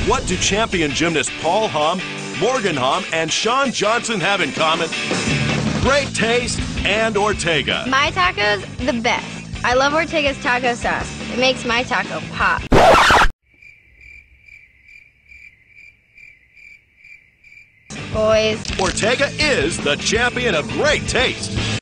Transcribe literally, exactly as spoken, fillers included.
What do champion gymnasts Paul Hom, Morgan Hom, and Shawn Johnson have in common? Great taste and Ortega. My taco's the best. I love Ortega's taco sauce. It makes my taco pop. Boys. Ortega is the champion of great taste.